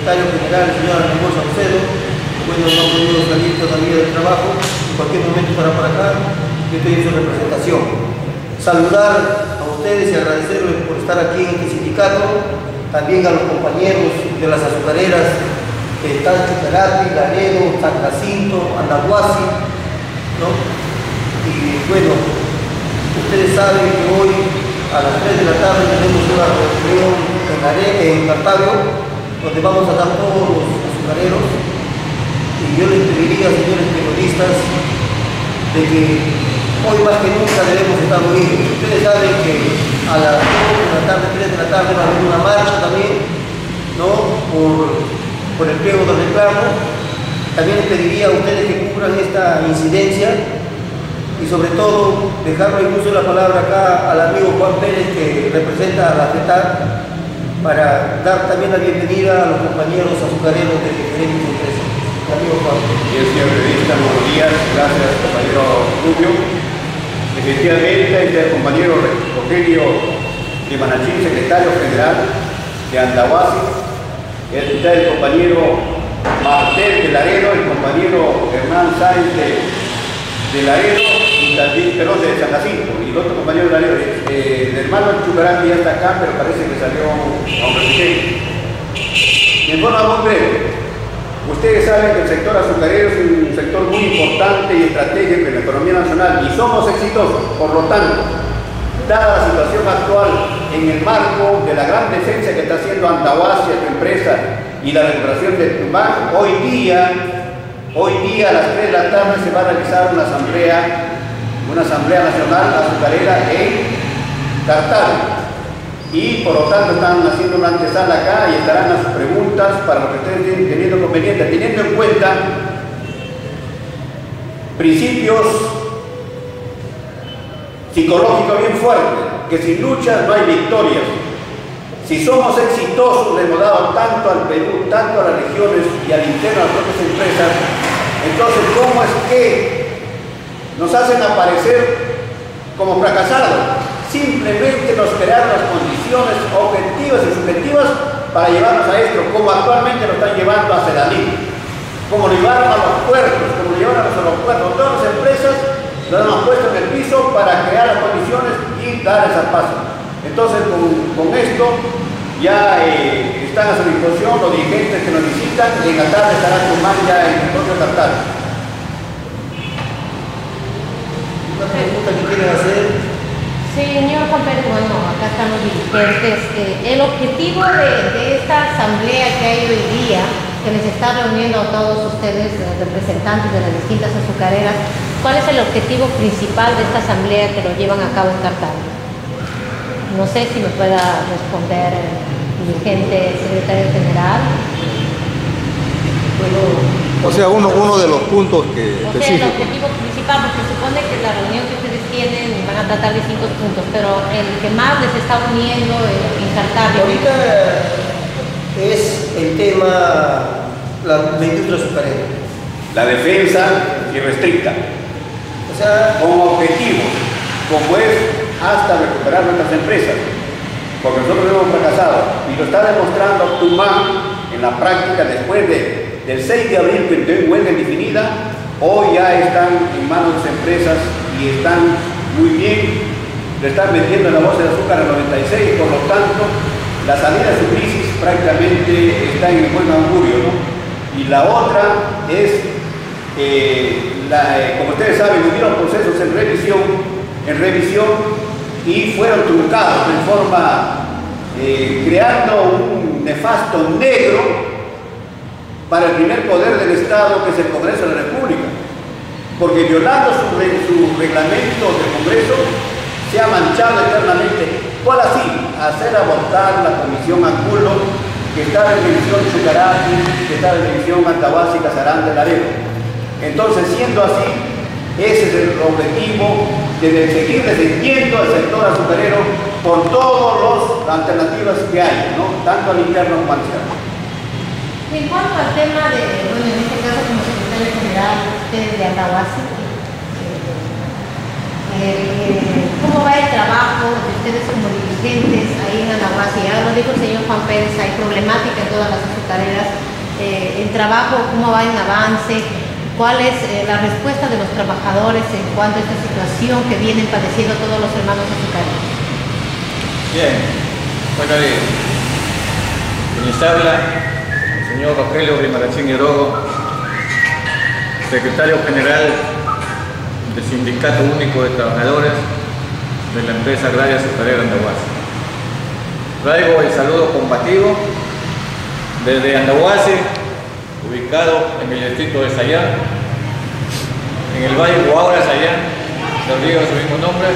secretario general, el señor Arnaldo Saucedo. Bueno, no ha podido salir todavía del trabajo, en cualquier momento estará por acá, yo estoy en su representación. Saludar a ustedes y agradecerles por estar aquí en este sindicato, también a los compañeros de las azucareras que están Chucarati, Laredo, San Jacinto, Andahuasi, ¿no? Y bueno, ustedes saben que hoy a las 3 de la tarde tenemos una reunión en Cartago, donde vamos a dar todos los azucareros. Y yo les pediría, señores periodistas, de que hoy más que nunca debemos estar unidos. Ustedes saben que a las 2 de la tarde, 3 de la tarde va a haber una marcha también, ¿no? por el pliego del reclamo. También les pediría a ustedes que cubran esta incidencia y sobre todo dejarlo incluso la palabra acá al amigo Juan Pérez, que representa a la FETAC, para dar también la bienvenida a los compañeros azucareros de diferentes empresas. Amigo Juan. Bien, señor periodista, buenos días. Gracias, compañero Rubio. Efectivamente, este es el compañero Rogelio de Manachín, secretario general de Andahuasi. Está el compañero Martel de Laredo, el compañero Hernán Sáenz de Laredo y también, perdón, de San Jacinto. Y el otro compañero de Laredo, el hermano Chucarati ya está acá, pero parece que salió a un residente. En forma muy breve. Ustedes saben que el sector azucarero es un sector muy importante y estratégico en la economía nacional y somos exitosos. Por lo tanto, dada la situación actual en el marco de la gran defensa que está haciendo Andahuasi, su empresa, y la recuperación de Tucumán, hoy día a las 3 de la tarde se va a realizar una asamblea nacional azucarera en Cartago. Y por lo tanto están haciendo una antesala acá y estarán las preguntas para lo que ustedes estén teniendo conveniente, teniendo en cuenta principios psicológicos bien fuertes, que sin lucha no hay victorias. Si somos exitosos, le hemos dado tanto al Perú, tanto a las regiones y al interno a las propias empresas, entonces ¿cómo es que nos hacen aparecer como fracasados? Simplemente nos crearon las condiciones objetivas y subjetivas para llevarnos a esto, como actualmente lo están llevando a Sedaní, como lo llevaron a los puertos, como lo llevaron a los aeropuertos. Todas las empresas lo han puesto en el piso para crear las condiciones y dar esa paso. Entonces, con esto ya están a su disposición los dirigentes que nos visitan, y en la tarde estará Tucumán ya en el propio Cartago. Una pregunta que quieren hacer. Señor Juan Pérez, bueno, acá están los dirigentes. El objetivo de esta asamblea que hay hoy día, que les está reuniendo a todos ustedes, representantes de las distintas azucareras, ¿cuál es el objetivo principal de esta asamblea que lo llevan a cabo en Cartago? No sé si me pueda responder el dirigente secretario general. O sea, uno de los puntos que o sea, el objetivo principal, porque supone que la reunión que ustedes tienen van a tratar distintos puntos, pero el que más les está uniendo en Cartago. Ahorita es el tema la industria azucarera. La defensa irrestricta. O sea, con objetivos, como es hasta recuperar nuestras empresas, porque nosotros hemos fracasado y lo está demostrando Tucumán en la práctica después del 6 de abril, que dio huelga indefinida. Hoy ya están en manos de las empresas y están muy bien, le están metiendo en la bolsa de azúcar al 96, por lo tanto la salida de su crisis prácticamente está en buen augurio, ¿no? Y la otra es, como ustedes saben, hubieron procesos en revisión y fueron truncados en forma, creando un nefasto negro para el primer poder del Estado, que es el Congreso de la República, porque violando su reglamento del Congreso se ha manchado eternamente. ¿Cuál así? Hacer abortar la comisión Angulo, que está en revisión Chucarati, que está en revisión Andahuasi, Casarán de Laredo. Entonces, siendo así, ese es el objetivo de seguir defendiendo al sector azucarero por todas las alternativas que hay, ¿no? Tanto al interno como al externo. En cuanto al tema de, bueno, en este caso como secretario general, ustedes de Andahuasi, ¿cómo va va el trabajo de ustedes como dirigentes ahí en Andahuasi? Ya lo dijo el señor Juan Pérez, hay problemática en todas las azucareras. El trabajo, ¿cómo va en avance? ¿Cuál es la respuesta de los trabajadores en cuanto a esta situación que vienen padeciendo todos los hermanos azucareros? Bien, bueno, quien les habla, el señor Rogelio Grimalachín Orogo, secretario general del Sindicato Único de Trabajadores de la empresa agraria azucarera Andahuasi. Traigo el saludo combativo desde Andahuasi, ubicado en el distrito de Sayán, en el valle Huaura Sayán, del río de su mismo nombre,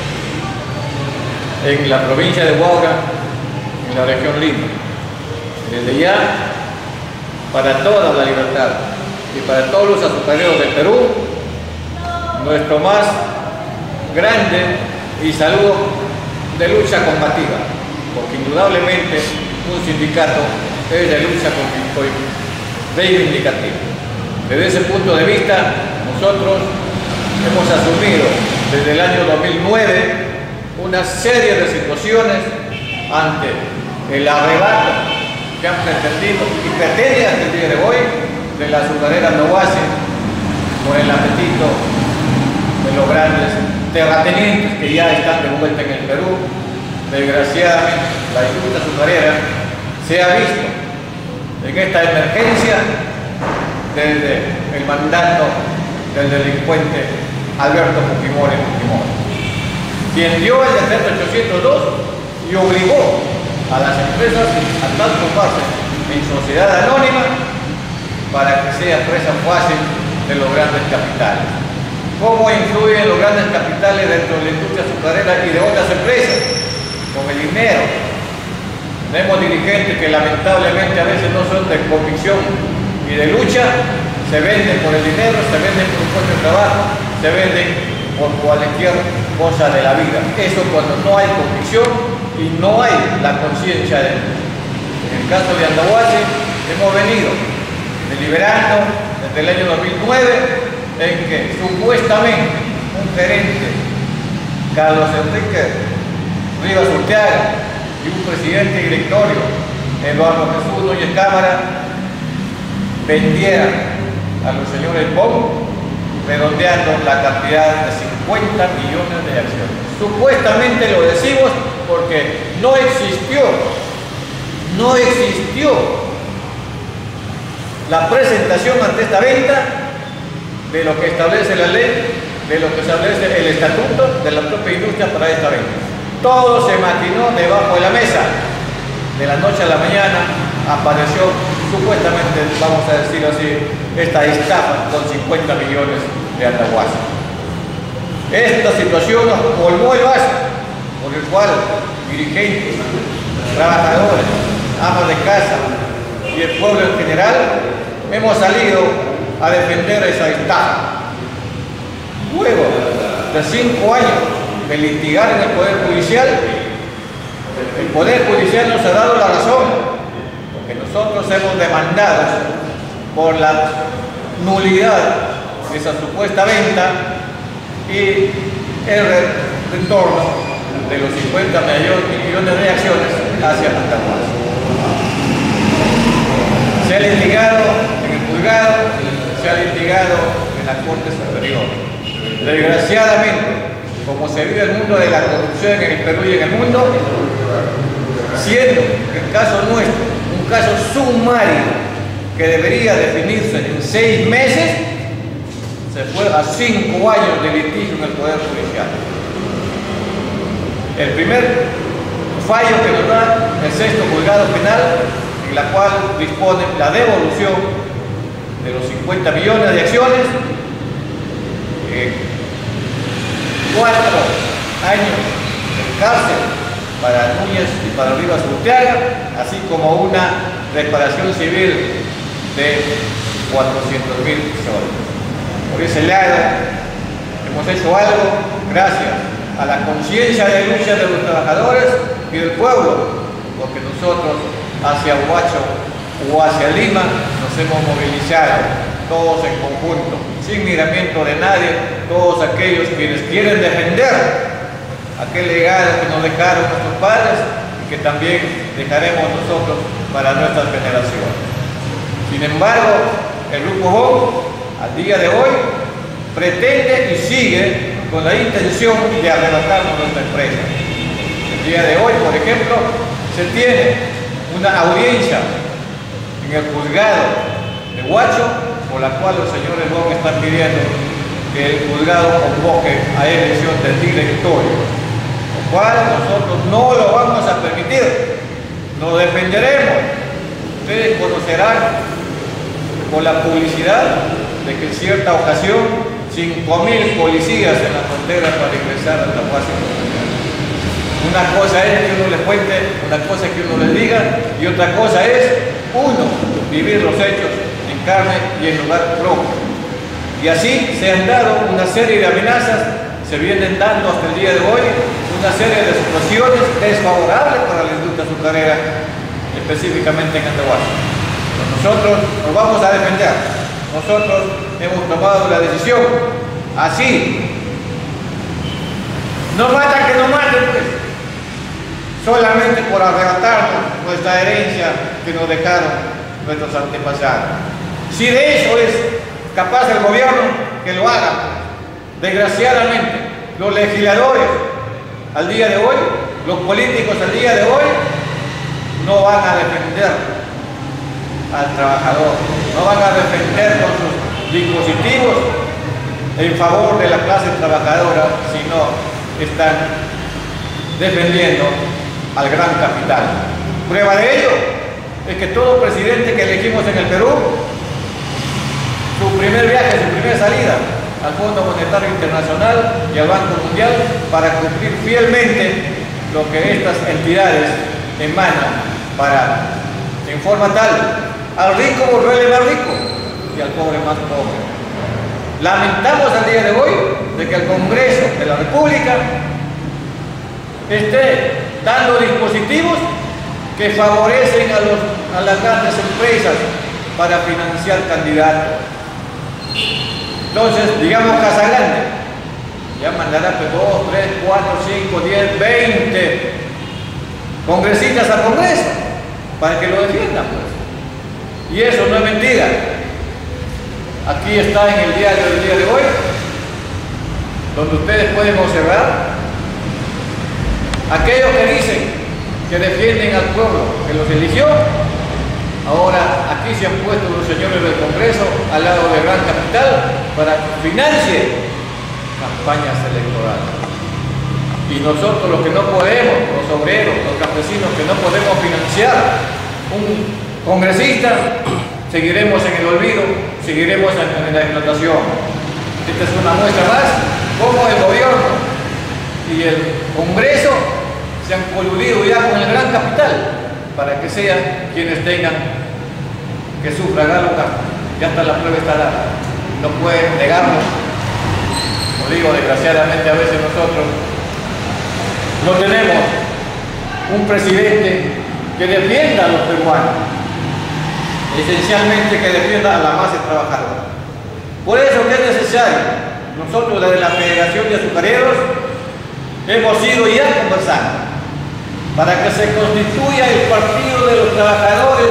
en la provincia de Huaura, en la región Lima. Desde ya, para toda la libertad y para todos los azucareros del Perú, nuestro más grande y saludo de lucha combativa, porque indudablemente un sindicato es de lucha reivindicativa. Desde ese punto de vista, nosotros hemos asumido desde el año 2009 una serie de situaciones ante el arrebato que han pretendido y pretenden hasta el día de hoy de la azucarera Andahuasi por el apetito de los grandes terratenientes que ya están de vuelta en el Perú. Desgraciadamente, la industria azucarera se ha visto en esta emergencia desde el mandato del delincuente Alberto Fujimori, quien dio el decreto 802 y obligó a las empresas a transformarse en sociedad anónima para que sea presa fácil de los grandes capitales. ¿Cómo influyen los grandes capitales dentro de la industria azucarera y de otras empresas? Con el dinero. Tenemos dirigentes que lamentablemente a veces no son de convicción y de lucha, se venden por el dinero, se venden por un puesto de trabajo, se venden por cualquier cosa de la vida. Eso cuando no hay convicción y no hay la conciencia de ello. En el caso de Andahuasi hemos venido deliberando desde el año 2009 en que supuestamente un gerente, Carlos Enrique Rivas Urteaga, y un presidente directorio, Eduardo Jesús Núñez Cámara, vendieran a los señores BOM, redondeando la cantidad de 50 millones de acciones. Supuestamente lo decimos porque no existió la presentación ante esta venta de lo que establece la ley, de lo que establece el estatuto de la propia industria para esta venta. Todo se maquinó debajo de la mesa. De la noche a la mañana apareció supuestamente, vamos a decirlo así, esta estafa con 50 millones de Andahuasi. Esta situación nos colmó el vaso, por el cual dirigentes, trabajadores, amas de casa y el pueblo en general hemos salido a defender esa estafa. Luego de 5 años de litigar en el Poder Judicial, el Poder Judicial nos ha dado la razón, porque nosotros hemos demandado por la nulidad de esa supuesta venta y el retorno de los 50 millones de acciones hacia Andahuasi. Se ha litigado en el juzgado, se ha litigado en la Corte Superior. Desgraciadamente, como se vive el mundo de la corrupción en el Perú y en el mundo, siendo el caso nuestro un caso sumario que debería definirse en 6 meses, se fue a 5 años de litigio en el Poder Judicial. El primer fallo que nos da el 6º Juzgado Penal, en la cual dispone la devolución de los 50 millones de acciones, 4 años de cárcel para Núñez y para Rivas Urteaga, así como una reparación civil de 400.000 soles. Por ese lado, hemos hecho algo gracias a la conciencia de lucha de los trabajadores y del pueblo, porque nosotros hacia Huacho o hacia Lima nos hemos movilizado todos en conjunto, sin miramiento de nadie, todos aquellos quienes quieren defender aquel legado que nos dejaron nuestros padres y que también dejaremos nosotros para nuestras generaciones. Sin embargo, el Grupo BON, al día de hoy, pretende y sigue con la intención de arrebatarnos nuestra empresa. El día de hoy, por ejemplo, se tiene una audiencia en el juzgado de Huacho, por la cual los señores BON están pidiendo que el juzgado convoque a elección del directorio, lo cual nosotros no lo vamos a permitir, nos defenderemos. Ustedes conocerán por la publicidad de que en cierta ocasión 5.000 policías en la frontera para ingresar a Andahuasi. Una cosa es que uno les cuente, una cosa es que uno les diga, y otra cosa es, uno, vivir los hechos en carne y en lugar propio. Y así se han dado una serie de amenazas, se vienen dando hasta el día de hoy una serie de situaciones desfavorables para la industria azucarera, específicamente en Andahuasi. Nosotros nos vamos a defender, nosotros hemos tomado la decisión, así, no matan que no maten, pues, solamente por arrebatarnos nuestra herencia que nos dejaron nuestros antepasados. Si de eso es capaz el gobierno, que lo haga. Desgraciadamente, los legisladores al día de hoy, los políticos al día de hoy, no van a defender al trabajador, no van a defender con sus dispositivos en favor de la clase trabajadora, sino están defendiendo al gran capital. Prueba de ello es que todo presidente que elegimos en el Perú, su primer viaje, su primera salida al Fondo Monetario Internacional y al Banco Mundial para cumplir fielmente lo que estas entidades emanan para, en forma tal, al rico volverle más rico y al pobre más pobre. Lamentamos al día de hoy de que el Congreso de la República esté dando dispositivos que favorecen a las grandes empresas para financiar candidatos. Entonces, digamos Casagrande, ya mandará 2, 3, 4, 5, 10, 20 congresistas al Congreso para que lo defiendan, pues. Y eso no es mentira. Aquí está en el diario del día de hoy, donde ustedes pueden observar aquellos que dicen que defienden al pueblo que los eligió. Ahora aquí se han puesto los señores del Congreso al lado del gran capital para que financie campañas electorales. Y nosotros los que no podemos, los obreros, los campesinos que no podemos financiar un congresista, seguiremos en el olvido, seguiremos en la explotación. Esta es una muestra más cómo el gobierno y el Congreso se han coludido ya con el gran capital para que sean quienes tengan que sufragar los gastos. Ya hasta la prueba está dada. No pueden negarlo. Como digo, desgraciadamente a veces nosotros no tenemos un presidente que defienda a los peruanos, esencialmente que defienda a la masa trabajadora. Por eso que es necesario, nosotros desde la Federación de Azucareros hemos ido ya conversando para que se constituya el Partido de los Trabajadores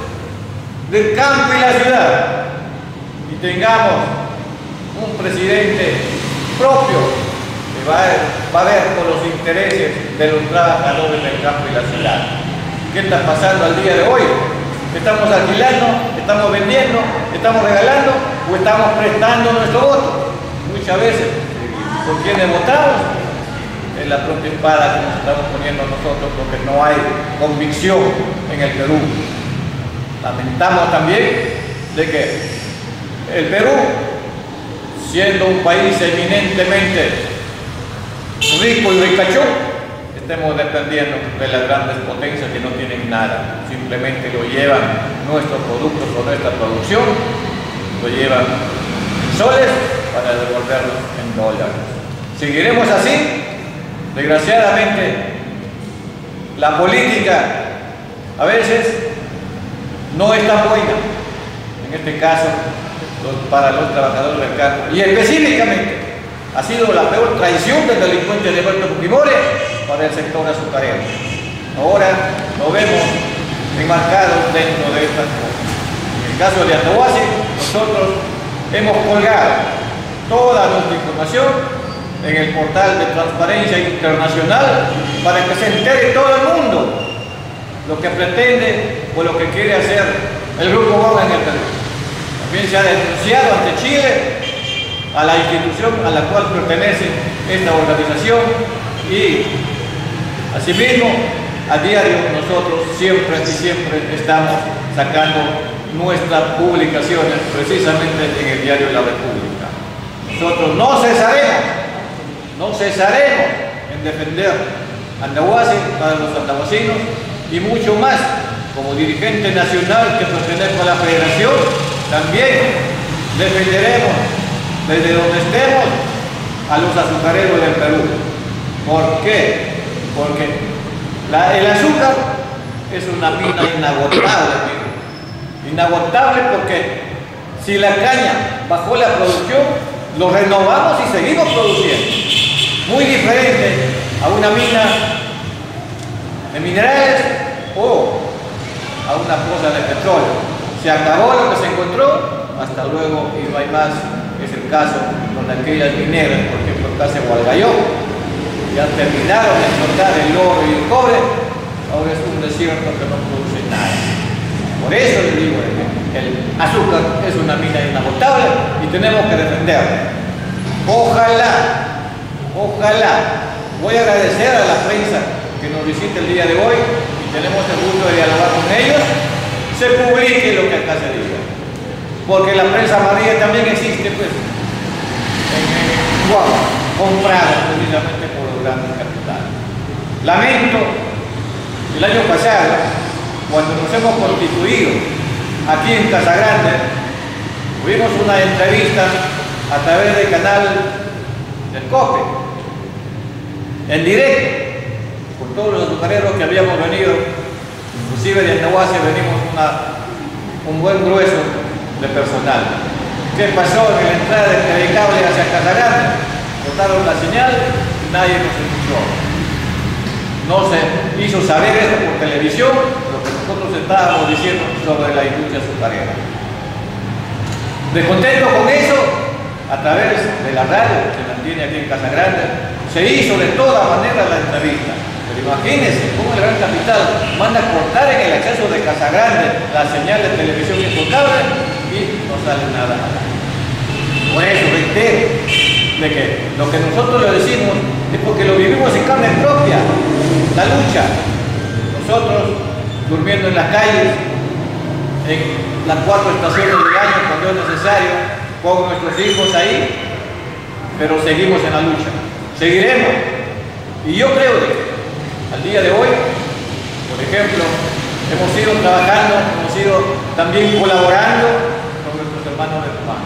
del campo y la ciudad y tengamos un presidente propio que va a ver por los intereses de los trabajadores del campo y la ciudad. ¿Qué está pasando al día de hoy? ¿Estamos alquilando? ¿Estamos vendiendo? ¿Estamos regalando? ¿O estamos prestando nuestro voto? Muchas veces, ¿por quiénes votamos? Es la propia espada que nos estamos poniendo nosotros porque no hay convicción en el Perú. Lamentamos también de que el Perú, siendo un país eminentemente rico y ricachón, estemos dependiendo de las grandes potencias que no tienen nada, simplemente lo llevan nuestros productos o nuestra producción, lo llevan en soles para devolverlos en dólares. Seguiremos así. Desgraciadamente, la política a veces no es tan buena, en este caso para los trabajadores del campo y específicamente ha sido la peor traición del delincuente de Alberto Fujimori para el sector azucarero. Ahora lo vemos enmarcados dentro de estas cosas. En el caso de Andahuasi, nosotros hemos colgado toda nuestra información en el portal de Transparencia Internacional para que se entere todo el mundo lo que pretende o lo que quiere hacer el Grupo Gómez en el Perú. También se ha denunciado ante Chile a la institución a la cual pertenece esta organización y asimismo a diario nosotros siempre estamos sacando nuestras publicaciones precisamente en el diario de la República. Nosotros no cesaremos en defender a Andahuasi para los andahuasinos y mucho más como dirigente nacional que pertenezco a la Federación, también defenderemos desde donde estemos a los azucareros del Perú. ¿Por qué? Porque el azúcar es una mina inagotable. Inagotable porque si la caña bajó la producción, lo renovamos y seguimos produciendo. Muy diferente a una mina de minerales o a una fosa de petróleo. Se acabó lo que se encontró, hasta luego y no hay más. Es el caso con aquellas mineras, por ejemplo el caso de Hualgayoc, ya terminaron de explotar el oro y el cobre, ahora es un desierto que no produce nada. Por eso les digo que el azúcar es una mina inagotable y tenemos que defenderla. Ojalá, voy a agradecer a la prensa que nos visita el día de hoy y tenemos el gusto de dialogar con ellos, se publique lo que acá se diga. Porque la prensa amarilla también existe, pues, comprada precisamente por los grandes capitales. Lamento, el año pasado, cuando nos hemos constituido aquí en Casagrande, tuvimos una entrevista a través del canal del COPE, en directo, con todos los azucareros que habíamos venido, inclusive de Andahuasi venimos un buen grueso de personal. ¿Qué pasó en la entrada del telecable hacia Casagrande? Cortaron la señal y nadie nos escuchó. No se hizo saber esto por televisión, lo que nosotros estábamos diciendo sobre la industria azucarera. Descontento con eso, a través de la radio que se mantiene aquí en Casagrande, se hizo de toda manera la entrevista. Pero imagínense cómo el gran capital manda a cortar en el acceso de Casagrande la señal de televisión imputable y no sale nada. Por eso reitero de que lo que nosotros le decimos es porque lo vivimos en carne propia, la lucha. Nosotros durmiendo en las calles, en las 4 estaciones del año cuando es necesario, con nuestros hijos ahí, pero seguimos en la lucha. Seguiremos. Y yo creo que al día de hoy, por ejemplo, hemos ido trabajando, hemos ido también colaborando con nuestros hermanos de Tumbán.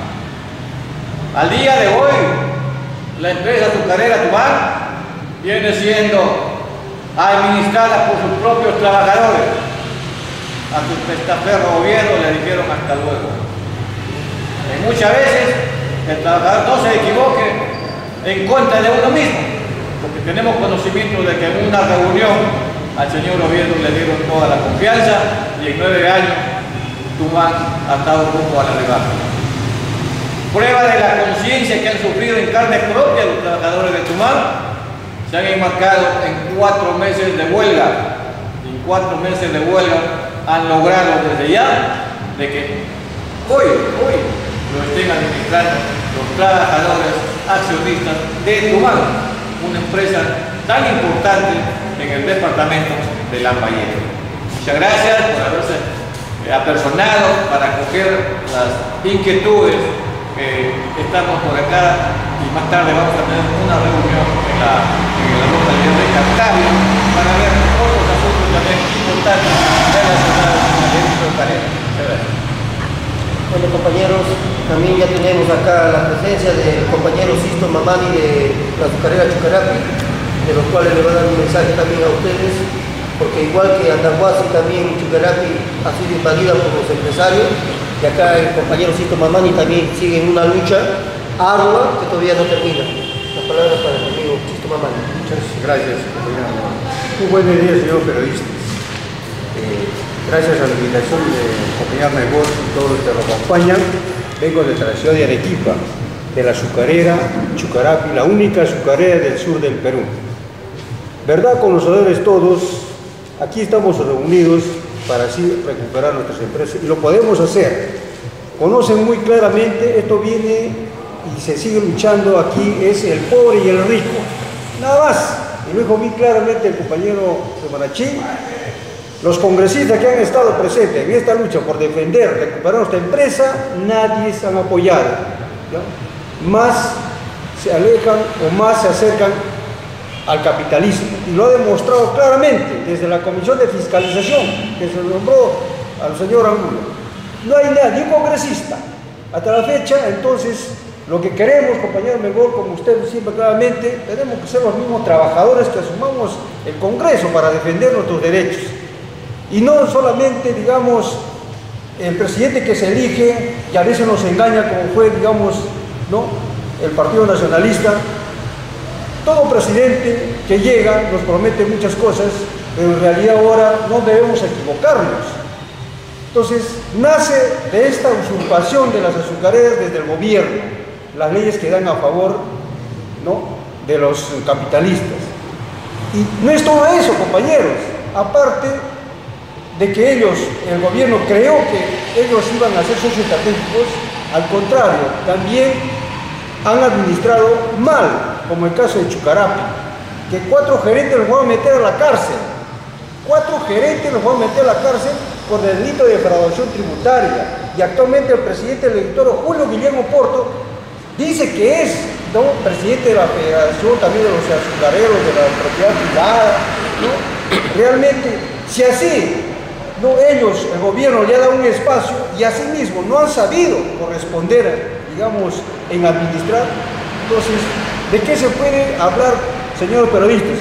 Al día de hoy, la empresa azucarera Tumbán viene siendo administrada por sus propios trabajadores. A su testaferro gobierno le dijeron hasta luego. Y muchas veces el trabajador no se equivoque en contra de uno mismo, porque tenemos conocimiento de que en una reunión al señor gobierno le dieron toda la confianza y en 9 años Tumbán ha estado rumbo a la rebaja. Prueba de la conciencia que han sufrido en carne propia los trabajadores de Tumbán, se han enmarcado en 4 meses de huelga. Y en 4 meses de huelga han logrado desde ya de que hoy lo estén administrando los trabajadores accionistas de Tumbán, una empresa tan importante en el departamento de Lambayeque. Muchas gracias por haberse apersonado para acoger las inquietudes que estamos por acá y más tarde vamos a tener una reunión en la localidad de Cartavia para ver otros asuntos también importantes relacionados con la industria azucarera. Muchas gracias. Bueno, compañeros, también ya tenemos acá la presencia del compañero Sisto Mamani de la azucarera Chucarapi, de los cuales le van a dar un mensaje también a ustedes, porque igual que Andahuasi, también Chucarapi ha sido invadida por los empresarios, y acá el compañero Sisto Mamani también sigue en una lucha ardua que todavía no termina. palabra para el amigo Chisto Mamani. Muchas gracias, compañero. Muy buenos días, señor periodistas. Gracias a la invitación de acompañarme vos y todos los que lo acompañan. Vengo desde la ciudad de Arequipa, de la azucarera Chucarapi, la única azucarera del sur del Perú. Verdad, conocedores todos, aquí estamos reunidos para así recuperar nuestras empresas y lo podemos hacer. Conocen muy claramente, esto viene y se sigue luchando aquí, es el pobre y el rico, nada más. Y lo dijo muy claramente el compañero de Manachí. Los congresistas que han estado presentes en esta lucha por defender, recuperar nuestra empresa, nadie se han apoyado, ¿ya? Más se alejan o más se acercan al capitalismo, y lo ha demostrado claramente desde la Comisión de Fiscalización que se nombró al señor Angulo. No hay nadie, un congresista hasta la fecha. Entonces, lo que queremos, compañero Melgor, como usted siempre claramente, tenemos que ser los mismos trabajadores que asumamos el Congreso para defender nuestros derechos. Y no solamente, digamos, el presidente que se elige, y a veces nos engaña, como fue, digamos, ¿no?, el Partido Nacionalista. Todo presidente que llega nos promete muchas cosas, pero en realidad ahora no debemos equivocarnos. Entonces, nace de esta usurpación de las azucareras desde el gobierno, las leyes que dan a favor, ¿no?, de los capitalistas. Y no es todo eso, compañeros. Aparte de que ellos, el gobierno creó que ellos iban a ser socios estratégicos, al contrario, también han administrado mal, como el caso de Chucarapi, que 4 gerentes los van a meter a la cárcel. 4 gerentes los van a meter a la cárcel por delito de defraudación tributaria. Y actualmente el presidente del directorio, Julio Guillermo Porto, dice que es, ¿no?, presidente de la Federación también de los azucareros, de la propiedad privada, ¿no? Realmente, si así, no, ellos, el gobierno le ha dado un espacio y asimismo no han sabido corresponder, digamos, en administrar, entonces, ¿de qué se puede hablar, señores periodistas?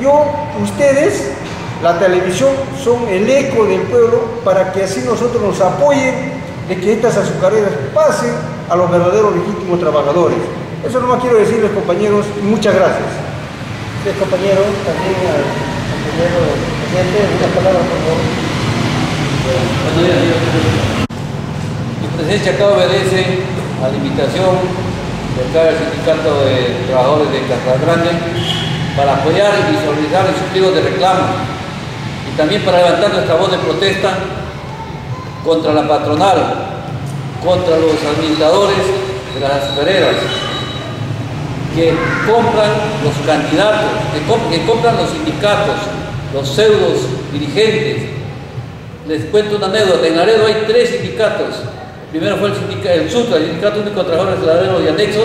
Ustedes, la televisión, son el eco del pueblo para que así nosotros nos apoyen de que estas azucareras pasen a los verdaderos legítimos trabajadores. Eso nomás quiero decirles, compañeros, y muchas gracias. Sí, compañero, también al compañero presidente, una palabra, por favor. Buenos días, señor. Mi presencia acá obedece a la invitación del Sindicato de Trabajadores de Casa Grande para apoyar y visualizar el pliego de reclamo y también para levantar nuestra voz de protesta contra la patronal, contra los administradores de las azucareras que compran los candidatos, que compran los sindicatos, los pseudos dirigentes. Les cuento una anécdota. En Laredo hay 3 sindicatos. Primero fue el SUTRA, el Sindicato Único de Trabajadores de Laredo y Anexos,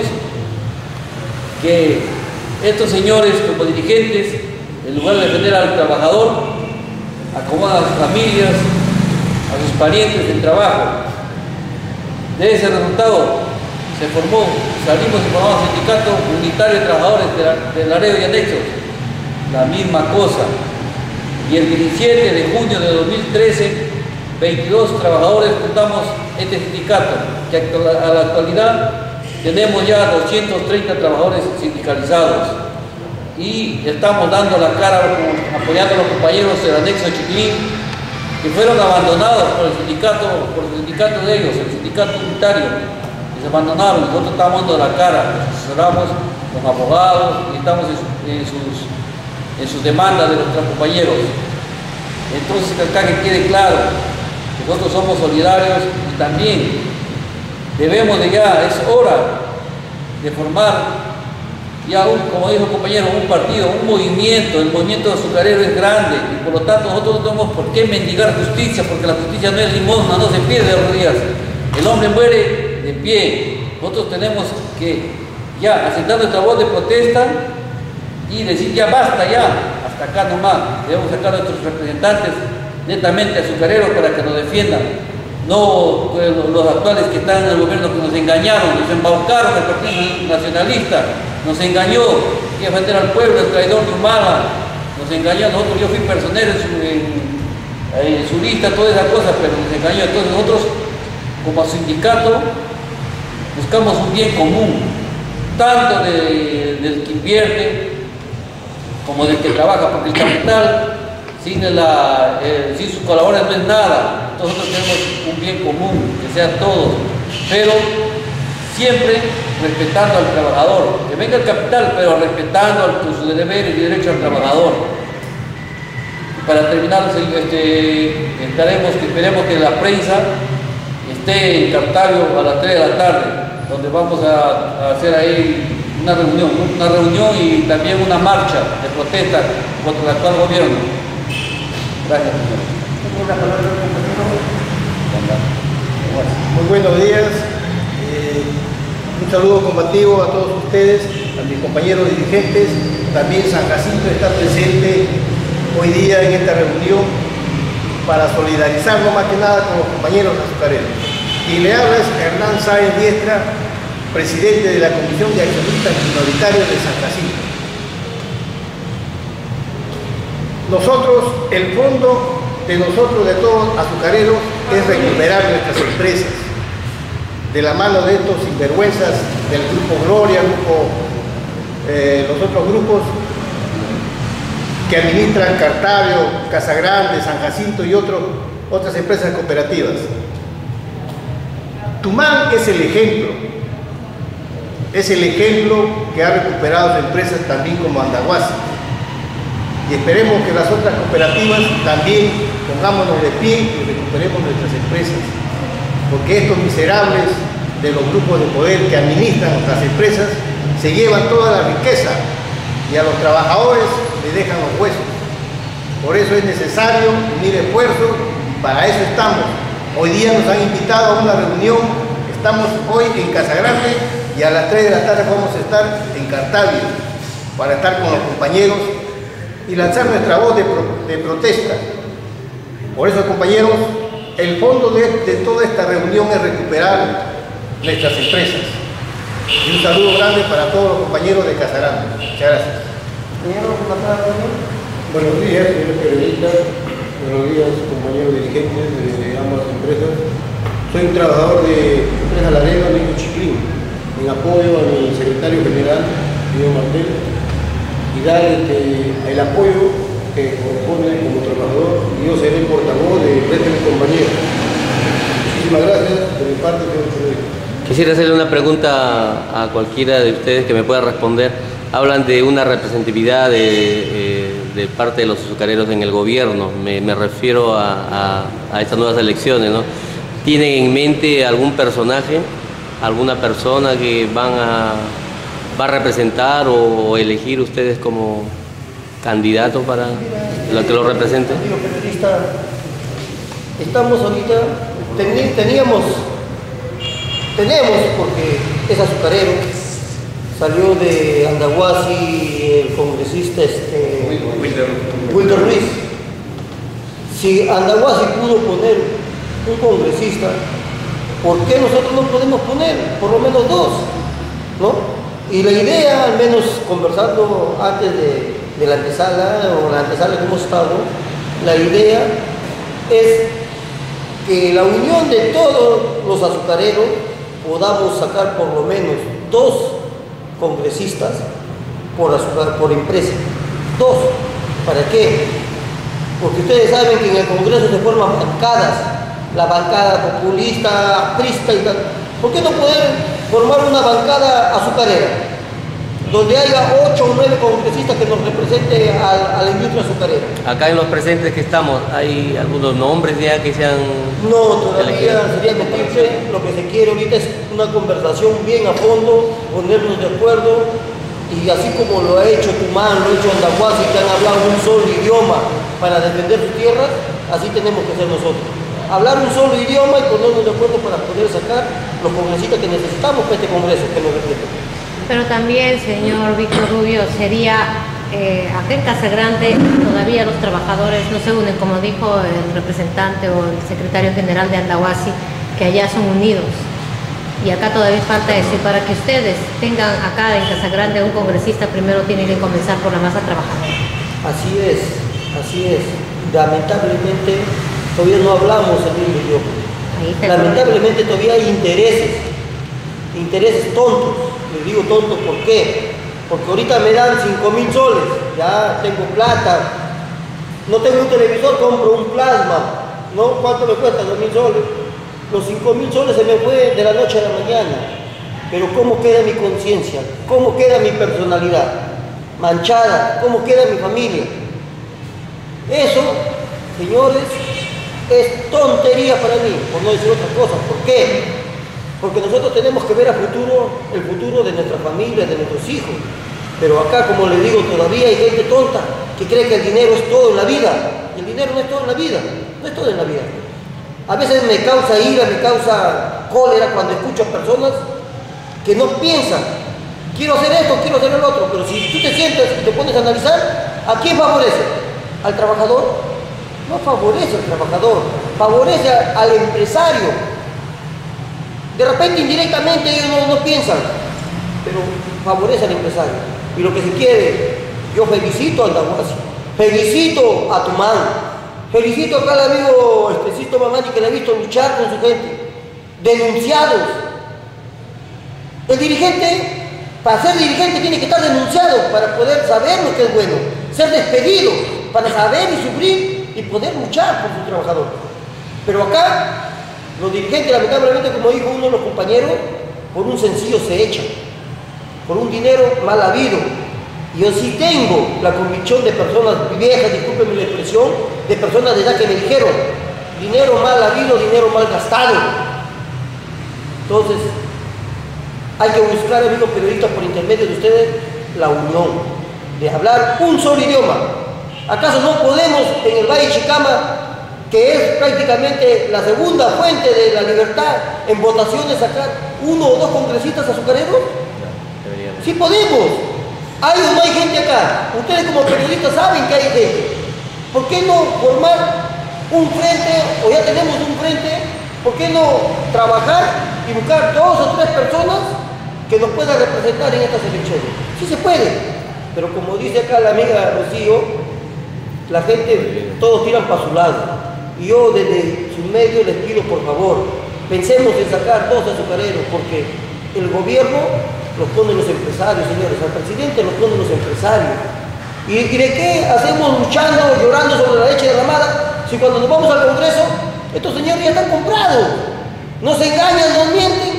que estos señores como dirigentes, en lugar de defender al trabajador, acomodan a sus familias, a sus parientes del trabajo. De ese resultado salimos y formamos el Sindicato Unitario de Trabajadores de Laredo y Anexos. La misma cosa. Y el 17 de junio de 2013, 22 trabajadores fundamos este sindicato, que a la actualidad tenemos ya 230 trabajadores sindicalizados. Y estamos dando la cara, apoyando a los compañeros del anexo Chiclín, que fueron abandonados por el sindicato de ellos, el sindicato unitario. Les abandonaron, nosotros estamos dando la cara, asesoramos con abogados y estamos en sus demandas de nuestros compañeros. Entonces, acá que quede claro, nosotros somos solidarios y también debemos de ya, es hora de formar ya como dijo el compañero, un partido, un movimiento. El movimiento azucarero es grande y por lo tanto nosotros no tenemos por qué mendigar justicia, porque la justicia no es limosna, no se pide de rodillas. El hombre muere de pie. Nosotros tenemos que ya aceptar nuestra voz de protesta y decir ya basta, ya, hasta acá nomás. Debemos sacar a nuestros representantes netamente azucareros para que nos defiendan. No pues, los actuales que están en el gobierno, que nos engañaron, nos embaucaron, el Partido Nacionalista nos engañó, que defender al pueblo, el traidor de Humala, nos engañó. Nosotros, yo fui personero en su lista, toda esa cosa, pero nos engañó. Entonces nosotros, como sindicato, buscamos un bien común, tanto del que invierte como del que trabaja, porque el capital sin sus colaboradores no es nada. Nosotros tenemos un bien común, que sea todos, pero siempre respetando al trabajador, que venga el capital, pero respetando sus deberes y derechos al trabajador. Para terminar, esperemos que la prensa esté en Cartavio a las 3 de la tarde, donde vamos a hacer ahí una reunión y también una marcha de protesta contra el actual gobierno. Gracias, señor. Muy buenos días. Un saludo combativo a todos ustedes, a mis compañeros dirigentes. También San Jacinto está presente hoy día en esta reunión para solidarizarnos más que nada con los compañeros azucareros. Y le habla es Hernán Sáenz Diestra, presidente de la Comisión de Accionistas Minoritarios de San Jacinto. Nosotros, el fondo de nosotros, de todos azucareros, es recuperar nuestras empresas de la mano de estos sinvergüenzas del Grupo Gloria, los otros grupos que administran Cartavio, Casagrande, San Jacinto y otras empresas cooperativas. Tumán es el ejemplo que ha recuperado sus empresas también como Andahuasi. Y esperemos que las otras cooperativas también pongámonos de pie y recuperemos nuestras empresas. Porque estos miserables de los grupos de poder que administran nuestras empresas se llevan toda la riqueza y a los trabajadores les dejan los huesos. Por eso es necesario unir esfuerzos y para eso estamos. Hoy día nos han invitado a una reunión, estamos hoy en Casagrande y a las 3 de la tarde vamos a estar en Cartavio para estar con los compañeros y lanzar nuestra voz de protesta. Por eso, compañeros, el fondo de toda esta reunión es recuperar nuestras empresas. Y un saludo grande para todos los compañeros de Casagrande. Muchas gracias. Buenos días, señores periodistas. Buenos días, compañeros dirigentes de ambas empresas. Soy un trabajador de Empresa Laredo, Nico Chiclín, en apoyo a mi secretario general, Guido Martel, y dar el apoyo que corresponde como trabajador, y yo seré el portavoz de mis compañeros. Muchísimas gracias de mi parte, señor periodista. Quisiera hacerle una pregunta a cualquiera de ustedes que me pueda responder. Hablan de una representatividad de parte de los azucareros en el gobierno. Me refiero a estas nuevas elecciones, ¿no? ¿Tienen en mente algún personaje, alguna persona que va a representar o elegir ustedes como candidato para lo que lo represente? Amigo periodista, estamos ahorita, tenemos porque es azucarero, salió de Andahuasi el congresista Wilder Ruiz. Si Andahuasi pudo poner un congresista, ¿por qué nosotros no podemos poner por lo menos dos? ¿No? Y la idea, al menos conversando antes de la antesala, o la antesala que hemos estado, la idea es que la unión de todos los azucareros podamos sacar por lo menos 2 congresistas por empresa. 2. ¿Para qué? Porque ustedes saben que en el Congreso se forman bancadas, la bancada populista, aprista y tal. ¿Por qué no poder formar una bancada azucarera, donde haya 8 o 9 congresistas que nos represente a la industria azucarera? Acá en los presentes que estamos, ¿hay algunos nombres ya que se han No, todavía elegido? sería mentirse. Lo que se quiere ahorita es una conversación bien a fondo, ponernos de acuerdo, y así como lo ha hecho Tumán, lo ha hecho Andahuasi, que han hablado un solo idioma para defender sus tierras, así tenemos que ser nosotros. Hablar un solo idioma y ponernos de acuerdo para poder sacar los congresistas que necesitamos para este Congreso que nos representa. Pero también, señor Víctor Rubio, sería, acá en Casagrande todavía los trabajadores no se unen, como dijo el representante o el secretario general de Andahuasi, que allá son unidos. Y acá todavía falta eso. Y para que ustedes tengan acá en Casagrande un congresista, primero tienen que comenzar por la masa trabajadora. Así es, así es. Lamentablemente todavía no hablamos el mismo idioma. Lamentablemente todavía hay intereses tontos, Les digo tonto, ¿por qué? Porque ahorita me dan 5.000 soles, ya tengo plata, no tengo un televisor, compro un plasma, ¿no? ¿Cuánto me cuesta? 2.000 soles. Los 5.000 soles se me fue de la noche a la mañana. Pero ¿cómo queda mi conciencia? ¿Cómo queda mi personalidad? Manchada. ¿Cómo queda mi familia? Eso, señores, es tontería para mí, por no decir otra cosa. ¿Por qué? Porque nosotros tenemos que ver a futuro, el futuro de nuestra familia, de nuestros hijos. Pero acá, como les digo, todavía hay gente tonta que cree que el dinero es todo en la vida. Y el dinero no es todo en la vida, no es todo en la vida. A veces me causa ira, me causa cólera cuando escucho a personas que no piensan, quiero hacer esto, quiero hacer el otro, pero si tú te sientas y te pones a analizar, ¿a quién favorece? ¿Al trabajador? No favorece al trabajador, favorece al empresario. De repente indirectamente ellos no piensan, pero favorece al empresario. Y lo que se quiere, yo felicito al Dahuasi, felicito a Tumán, felicito acá al amigo Sisto Mamani, que le he visto luchar con su gente, denunciados. El dirigente, para ser dirigente, tiene que estar denunciado para poder saber lo que es bueno, ser despedido para saber y sufrir y poder luchar por su trabajador. Pero acá, los dirigentes, lamentablemente, como dijo uno de los compañeros, por un sencillo se echan, por un dinero mal habido. Yo sí tengo la convicción de personas viejas, discúlpenme la expresión, de personas de edad que me dijeron, dinero mal habido, dinero mal gastado. Entonces, hay que buscar, amigos periodistas, por intermedio de ustedes, la unión, de hablar un solo idioma. ¿Acaso no podemos en el Valle Chicama, que es prácticamente la segunda fuente de la libertad, en votaciones sacar 1 o 2 congresistas azucareros? Sí podemos. ¿Hay o no hay gente acá? Ustedes como periodistas saben que hay gente. ¿Por qué no formar un frente, o ya tenemos un frente? ¿Por qué no trabajar y buscar 2 o 3 personas que nos puedan representar en estas elecciones? Sí se puede, pero como dice acá la amiga Rocío, la gente, todos tiran para su lado. Y yo desde sus medios les pido, por favor, pensemos en sacar 2 azucareros, porque el gobierno los ponen los empresarios, señores, al presidente los ponen los empresarios. ¿Y de qué hacemos luchando, llorando sobre la leche derramada, si cuando nos vamos al Congreso, estos señores ya están comprados? Nos engañan, nos mienten.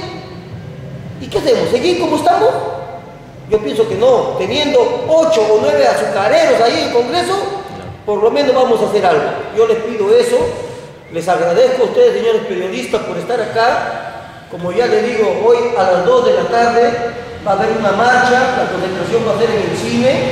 ¿Y qué hacemos? ¿Seguir como estamos? Yo pienso que no. Teniendo 8 o 9 azucareros ahí en el Congreso, por lo menos vamos a hacer algo. Yo les pido eso. Les agradezco a ustedes, señores periodistas, por estar acá. Como ya les digo, hoy a las 2 de la tarde va a haber una marcha, la concentración va a ser en el cine.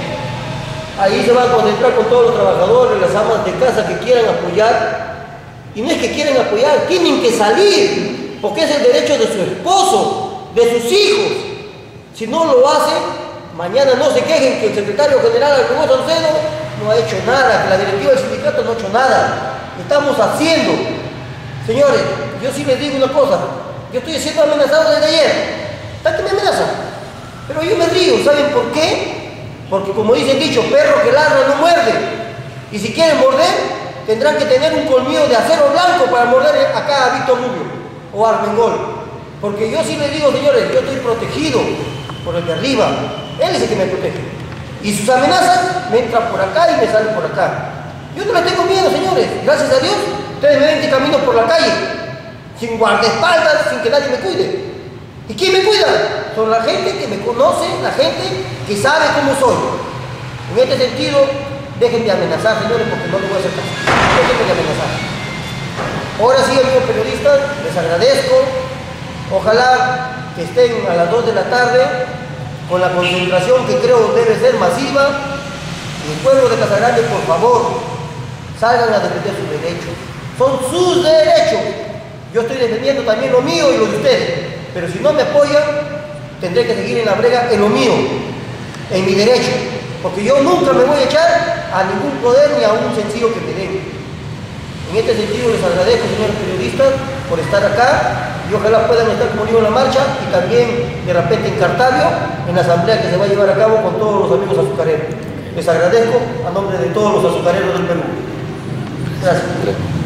Ahí se va a concentrar con todos los trabajadores, las amas de casa que quieran apoyar. Y no es que quieran apoyar, tienen que salir, porque es el derecho de su esposo, de sus hijos. Si no lo hacen, mañana no se quejen que el secretario general Alfonso Salcedo no ha hecho nada, que la directiva del sindicato no ha hecho nada. Estamos haciendo. Señores, yo sí les digo una cosa, yo estoy siendo amenazado desde ayer. ¿Está que me amenazan? Pero yo me río, ¿saben por qué? Porque como dice el dicho, perro que ladra no muerde. Y si quieren morder, tendrán que tener un colmillo de acero blanco para morder acá a Víctor Rubio o a Armengol. Porque yo sí les digo, señores, yo estoy protegido por el de arriba. Él es el que me protege. Y sus amenazas me entran por acá y me salen por acá. Yo no les tengo miedo, señores. Gracias a Dios, ustedes me ven que camino por la calle, sin guardaespaldas, sin que nadie me cuide. ¿Y quién me cuida? Son la gente que me conoce, la gente que sabe cómo soy. En este sentido, dejen de amenazar, señores, porque no les voy a hacer caso. Dejen de amenazar. Ahora sí, amigos periodistas, les agradezco. Ojalá que estén a las 2 de la tarde con la concentración que creo debe ser masiva. El pueblo de Casagrande, por favor, salgan a defender sus derechos. Son sus derechos. Yo estoy defendiendo también lo mío y lo de ustedes. Pero si no me apoyan, tendré que seguir en la brega en lo mío, en mi derecho. Porque yo nunca me voy a echar a ningún poder ni a un sencillo que me den. En este sentido les agradezco, señores periodistas, por estar acá. Y ojalá puedan estar conmigo en la marcha y también de repente en Cartavio, en la asamblea que se va a llevar a cabo con todos los amigos azucareros. Les agradezco a nombre de todos los azucareros del Perú. Gracias.